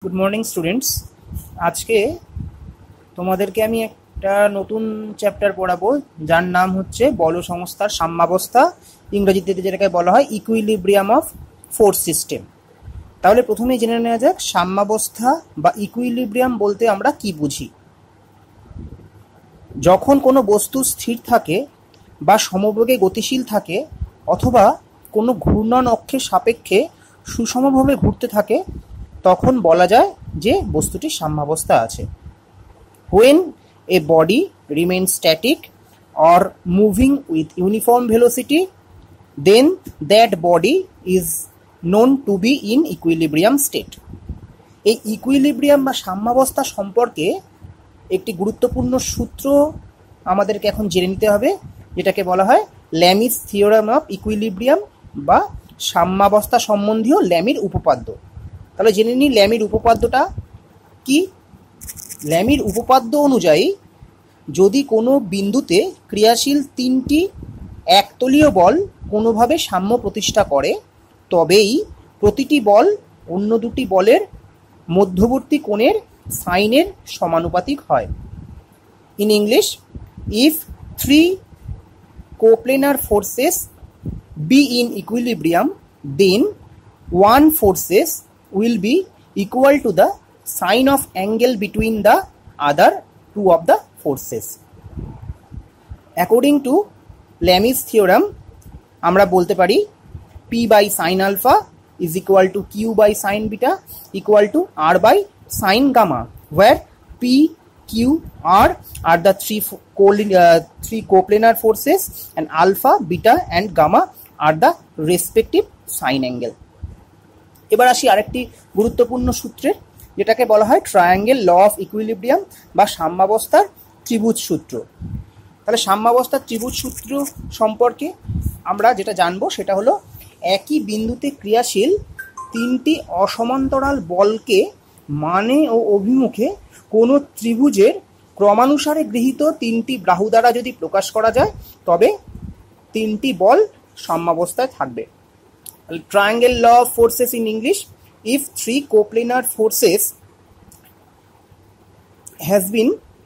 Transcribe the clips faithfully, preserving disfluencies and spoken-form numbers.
Good morning students. আজকে তোমাদেরকে আমি একটা নতুন চ্যাপ্টার পড়াবো যার নাম হচ্ছে বল সংস্থার সাম্যাবস্থা, ইংরেজিতে যেটাকে বলা হয় ইকুইলিব্রিয়াম অফ ফোর্স সিস্টেম। তাহলে প্রথমেই জেনে নেওয়া যাক সাম্যাবস্থা বা ইকুইলিব্রিয়াম বলতে আমরা কি বুঝি। যখন কোনো বস্তু স্থির থাকে বা সমবেগে গতিশীল থাকে অথবা কোনো ঘূর্ণন অক্ষের সাপেক্ষে সুষমভাবে ঘুরতে থাকে তখন বলা যায় যে বস্তুটি সাম্যাবস্থা আছে। When a body remains static or moving with uniform velocity, then that body is known to be in equilibrium state. এই ইকুইলিব্রিয়াম বা সাম্যাবস্থা সম্পর্কে একটি গুরুত্বপূর্ণ সূত্র আমাদেরকে এখন জেনে নিতে হবে, যেটাকে বলা হয় ল্যামিস থিওরাম অফ ইকুইলিব্রিয়াম বা সাম্যাবস্থা সম্বন্ধীয় ল্যামির উপপাদ্য। তাহলে জেনে নিই ল্যামির উপপাদ্যটা কি। ল্যামির উপপাদ্য অনুযায়ী যদি কোনো বিন্দুতে ক্রিয়াশীল তিনটি একতলীয় বল কোনোভাবে সাম্য প্রতিষ্ঠা করে তবেই প্রতিটি বল অন্য দুটি বলের মধ্যবর্তী কোণের সাইনের সমানুপাতিক হয়। In English, if three coplanar forces be in equilibrium then one forces will be equal to the sine of angle between the other two of the forces. According to Lami's theorem, আমরা বলতে পারি P by sin alpha is equal to Q by sin beta equal to R by sin gamma, where P, Q, R are the three co uh, three coplanar forces and alpha, beta and gamma are the respective sin angle. এবার আসি আরেকটি গুরুত্বপূর্ণ সূত্রের, যেটাকে বলা হয় triangle law of equilibrium বা সাম্যাবস্থার ত্রিভুজ সূত্র। তাহলে সাম্যাবস্থার ত্রিভুজ সূত্র সম্পর্কে আমরা যেটা জানবো সেটা হলো একই বিন্দুতে ক্রিয়াশীল তিনটি অসমান্তরাল বলকে মানে ও অভিমুখে কোনো ত্রিভুজের ক্রমানুসারে গৃহীত তিনটি বাহু দ্বারা যদি প্রকাশ করা যায় তবে তিনটি বল সাম্যাবস্থায় থাকবে। Triangle law of forces in English, if three coplanar forces has been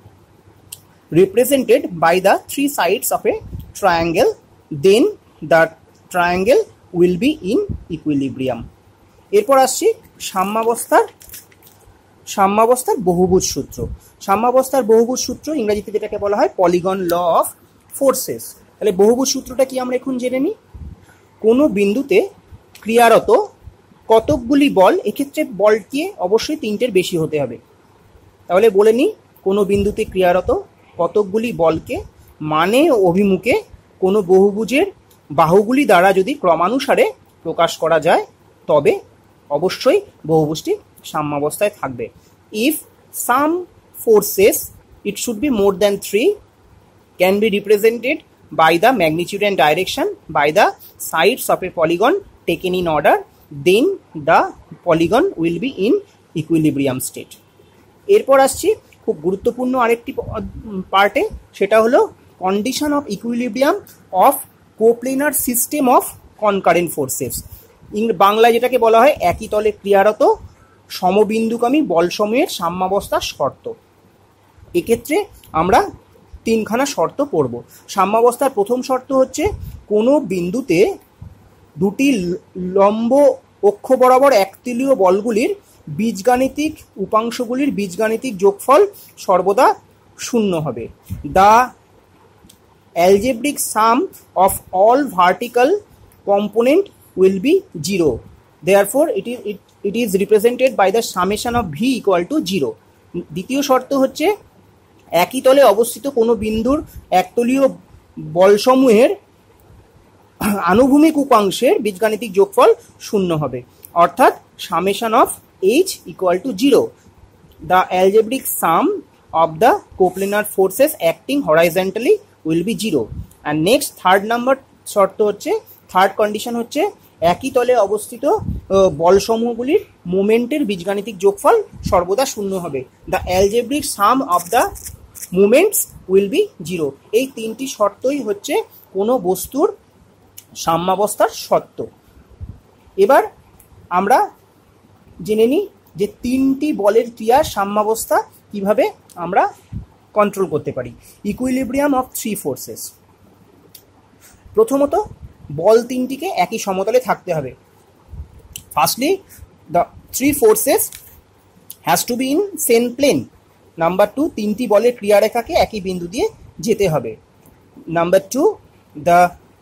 represented by the three sides of a triangle, then the triangle will be in equilibrium. এরপর আসছি সাম্যাবস্থার সাম্যাবস্থার বহুভুজ সূত্র। সাম্যাবস্থার বহুভুজ সূত্র ইংরেজিতে যেটাকে বলা হয় পলিগন ল অফ ফোর্সেস। তাহলে বহুভুজ সূত্রটা কি আমরা এখন জেনে নিই। কোনো বিন্দুতে ক্রিয়ারত কতকগুলি বল, এক্ষেত্রে বলকে অবশ্যই তিনটের বেশি হতে হবে। তাহলে বলে নিই কোনো বিন্দুতে ক্রিয়ারত কতকগুলি বলকে মানে ও অভিমুখে কোনো বহুভুজের বাহুগুলি দ্বারা যদি ক্রমানুসারে প্রকাশ করা যায় তবে অবশ্যই বহুভুজটি সাম্যাবস্থায় থাকবে। If some forces, it should be more than three, can be represented by the magnitude and direction by the sides of a polygon taken in order, then the polygon will be in equilibrium state. এরপর আসছি খুব গুরুত্বপূর্ণ আরেকটি পার্টে, সেটা হলো condition of equilibrium of coplanar system of concurrent forces. বাংলায় যেটাকে বলা হয় একই তলে ক্রিয়ারত সমবিন্দুগামী বলসমূহের সাম্যাবস্থার শর্ত। এক্ষেত্রে আমরা তিনখানা শর্ত পড়ব। সাম্যাবস্থার প্রথম শর্ত হচ্ছে কোনো বিন্দুতে দুটি লম্ব অক্ষ বরাবর একতলীয় বলগুলির বীজগাণিতিক উপাংশগুলির বীজগাণিতিক যোগফল সর্বদা শূন্য হবে। The algebraic sum of all vertical component will be zero, therefore it is it is represented by the summation of V equal to zero. দ্বিতীয় শর্ত হচ্ছে একই তলে অবস্থিত কোনো বিন্দুর একতলীয় বলসমূহের আনুভূমিক উপাংশের বীজগাণিতিক যোগফল শূন্য হবে, অর্থাৎ summation of H equal to zero. The algebraic sum of the coplanar forces acting horizontally will be zero. And next third number শর্ত হচ্ছে, থার্ড কন্ডিশন হচ্ছে একই তলে অবস্থিত বলসমূহগুলির মোমেন্টের বীজগাণিতিক যোগফল সর্বদা শূন্য হবে। The algebraic sum of the moments will be zero. এই তিনটি শর্তই হচ্ছে কোনো বস্তুর সাম্যাবস্থার শর্ত। এবার আমরা জেনে নিই যে তিনটি বলের ক্রিয়ার সাম্যাবস্থা কিভাবে আমরা কন্ট্রোল করতে পারি। Equilibrium of three forces. প্রথমত বল তিনটিকে একই সমতলে থাকতে হবে। Firstly the three forces has to be in same plane. Number two, তিনটি বলের ক্রিয়ারেখাকে একই বিন্দু দিয়ে যেতে হবে। Number two, the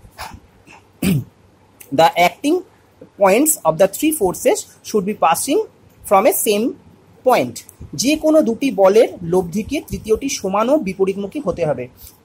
the acting points of the three forces should be passing from a same point. যে কোনো দুটি বলের লব্ধিকে তৃতীয়টি সমান ও বিপরীতমুখী হতে হবে।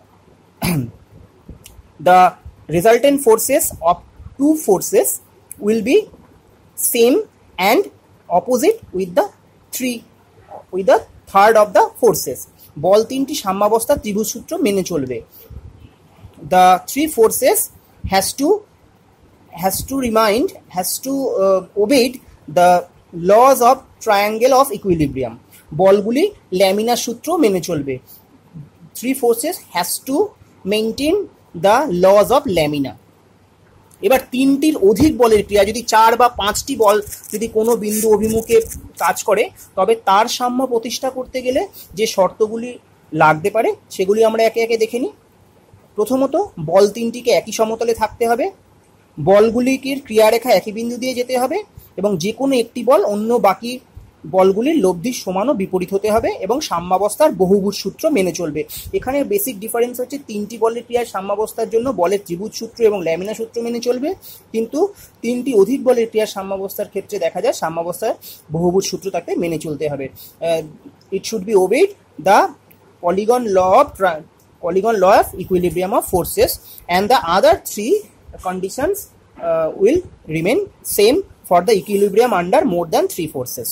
The resultant forces of two forces will be same and opposite with the three with the third of the forces. বল তিনটি সাম্যাবস্থা ত্রিভুজ সূত্র মেনে চলবে। The three forces has to has to remind has to uh, obey the laws of triangle of equilibrium. বলগুলি ল্যামিনার সূত্র মেনে চলবে। Three forces has to maintain the laws of lamina. এবার তিনটির অধিক বলের ক্রিয়া, যদি চার বা পাঁচটি বল যদি কোনো বিন্দু অভিমুখে কাজ করে, তবে তার সাম্য প্রতিষ্ঠা করতে গেলে যে শর্তগুলি লাগতে পারে সেগুলি আমরা একে একে দেখে নিই। প্রথমত, বল তিনটিকে একই সমতলে থাকতে হবে, বলগুলিকে ক্রিয়ারেখা একই বিন্দু দিয়ে যেতে হবে, এবং যে কোনো একটি বল অন্য বাকি বলগুলির লব্ধির সমান ও বিপরীত হতে হবে, এবং সাম্যাবস্থার বহুভুজ সূত্র মেনে চলবে। এখানে বেসিক ডিফারেন্স হচ্ছে তিনটি বলের ক্রিয়ার সাম্যাবস্থার জন্য বলের ত্রিভুজ সূত্র এবং ল্যামিনা সূত্র মেনে চলবে, কিন্তু তিনটি অধিক বলের ক্রিয়ার সাম্যাবস্থার ক্ষেত্রে দেখা যায় সাম্যাবস্থার বহুভুজ সূত্র তাকে মেনে চলতে হবে। It should be obeyed the polygon law of polygon law of equilibrium of forces and the other three conditions will remain same for the equilibrium under more than three forces.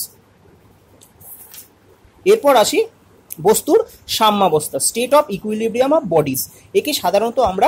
এরপর আসি বস্তুর সাম্যাবস্থা, state of equilibrium of bodies. একে সাধারণত আমরা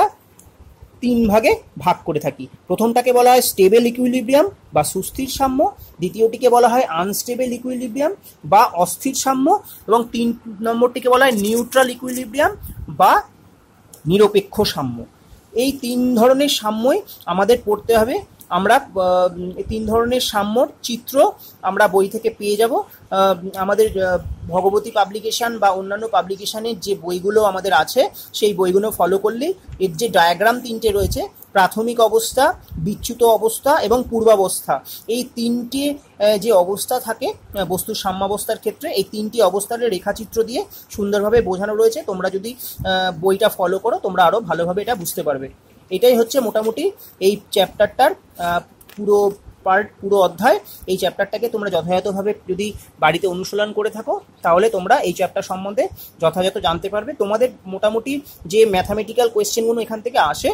তিন ভাগে ভাগ করে থাকি। প্রথমটাকে বলা হয় স্টেবল ইকুইলিব্রিয়াম বা সুস্থির সাম্য, দ্বিতীয়টিকে বলা হয় আনস্টেবল ইকুইলিব্রিয়াম বা অস্থির সাম্য, এবং তিন নম্বরটিকে বলা হয় নিউট্রাল ইকুইলিব্রিয়াম বা নিরপেক্ষ সাম্য। এই তিন ধরনের সাম্যই আমাদের পড়তে হবে। আমরা তিন ধরনের সাম্যর চিত্র আমরা বই থেকে পেয়ে যাব। আমাদের ভগবতী পাবলিকেশান বা অন্যান্য পাবলিকেশানের যে বইগুলো আমাদের আছে সেই বইগুলো ফলো করলেই এর যে ডায়াগ্রাম তিনটে রয়েছে, প্রাথমিক অবস্থা, বিচ্যুত অবস্থা এবং পূর্বাবস্থা, এই তিনটি যে অবস্থা থাকে বস্তুর সাম্যাবস্থার ক্ষেত্রে, এই তিনটি অবস্থার রেখাচিত্র দিয়ে সুন্দরভাবে বোঝানো রয়েছে। তোমরা যদি বইটা ফলো করো তোমরা আরও ভালোভাবে এটা বুঝতে পারবে। এটাই হচ্ছে মোটামুটি এই চ্যাপ্টারটার পুরো পার্ট, পুরো অধ্যায়। এই চ্যাপ্টারটাকে তোমরা যথাযথভাবে যদি বাড়িতে অনুশীলন করে থাকো তাহলে তোমরা এই চ্যাপ্টার সম্বন্ধে যথাযথ জানতে পারবে। তোমাদের মোটামুটি যে ম্যাথামেটিক্যাল কোয়েশ্চেনগুলো এখান থেকে আসে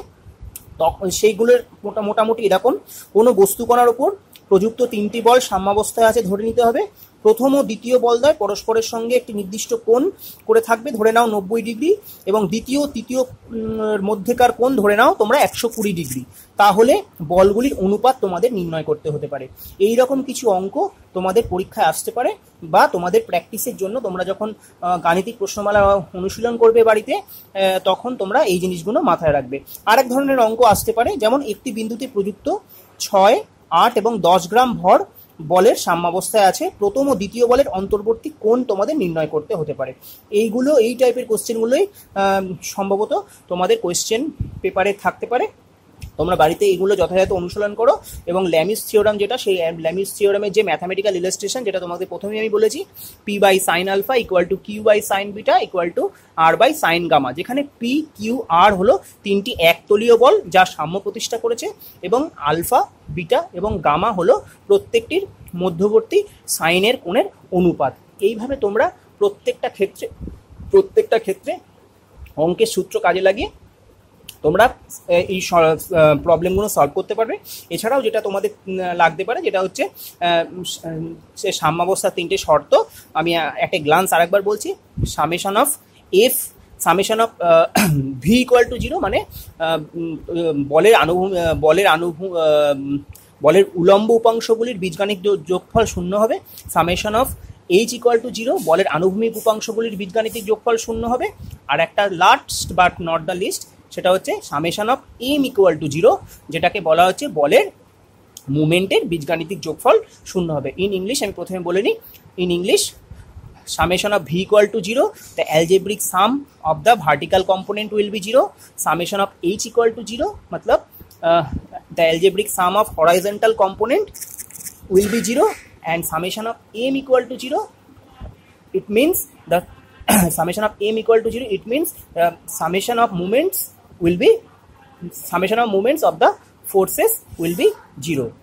তখন সেইগুলোর মোটামুটি এরকম: কোনো বস্তুকণার ওপর প্রযুক্ত তিনটি বল সাম্যাবস্থায় আছে ধরে নিতে হবে। প্রথম ও দ্বিতীয় বলদ্বয় পরস্পরের সঙ্গে একটি নির্দিষ্ট কোণ করে থাকবে, ধরে নাও নব্বই ডিগ্রি, এবং দ্বিতীয় তৃতীয় মধ্যেকার কোণ ধরে নাও তোমরা একশো কুড়ি ডিগ্রি। তাহলে বলগুলির অনুপাত তোমাদের নির্ণয় করতে হতে পারে। এই রকম কিছু অঙ্ক তোমাদের পরীক্ষায় আসতে পারে, বা তোমাদের প্র্যাকটিসের জন্য তোমরা যখন গাণিতিক প্রশ্নমালা অনুশীলন করবে বাড়িতে, তখন তোমরা এই জিনিসগুলো মাথায় রাখবে। আরেক ধরনের অঙ্ক আসতে পারে, যেমন একটি বিন্দুতে প্রযুক্ত ছয়, আট এবং দশ গ্রাম ভর বলের সাম্যাবস্থায় আছে, প্রথম ও দ্বিতীয় বলের অন্তর্বর্তী কোণ তোমাদের নির্ণয় করতে হতে পারে। এইগুলো এই টাইপের কোশ্চেনগুলোই সম্ভবত তোমাদের কোয়েশ্চেন পেপারে থাকতে পারে। তোমরা বাড়িতে এগুলো যথাযথ অনুশীলন করো, এবং ল্যামিস থিওরাম যেটা, সেই ল্যামিস থিওরামের যে ম্যাথামেটিক্যাল ইলাস্ট্রেশন, যেটা তোমাদের প্রথমেই আমি বলেছি, P by sine alpha equal to Q by sine beta equal to R by sine gamma, যেখানে পি, কিউ, আর হলো তিনটি একতলীয় বল যা সাম্য প্রতিষ্ঠা করেছে, এবং আলফা, বিটা এবং গামা হলো প্রত্যেকটির মধ্যবর্তী সাইনের কোণের অনুপাত। এইভাবে তোমরা প্রত্যেকটা ক্ষেত্রে প্রত্যেকটা ক্ষেত্রে অঙ্কের সূত্র কাজে লাগিয়ে তোমরা এই প্রবলেমগুলো সলভ করতে পারবে। এছাড়াও যেটা তোমাদের লাগতে পারে, যেটা হচ্ছে সে সাম্যাবস্থার তিনটে শর্ত। আমি একটা গ্লান্স আরেকবার বলছি: summation of F summation of V equal to zero, মানে বলের আনুভূ বলের আনুভূ বলের উলম্ব উপাংশগুলির বীজগাণিক যোগফল শূন্য হবে। Summation of H equal to zero, বলের আনুভূমিক উপাংশগুলির বীজগাণিতিক যোগফল শূন্য হবে। আর একটা last but not the least, সেটা হচ্ছে summation of M equal to zero, যেটাকে বলা হচ্ছে বলের মুভমেন্টের বীজগাণিতিক যোগফল শূন্য হবে। ইন ইংলিশ আমি প্রথমে বলে নিই, in English summation of v equal to zero, the algebraic sum of the vertical component will be zero, summation of h equal to zero, matlab uh, the algebraic sum of horizontal component will be zero, and summation of m equal to zero, it means the summation of m equal to zero, it means uh, summation of moments will be summation of moments of the forces will be zero.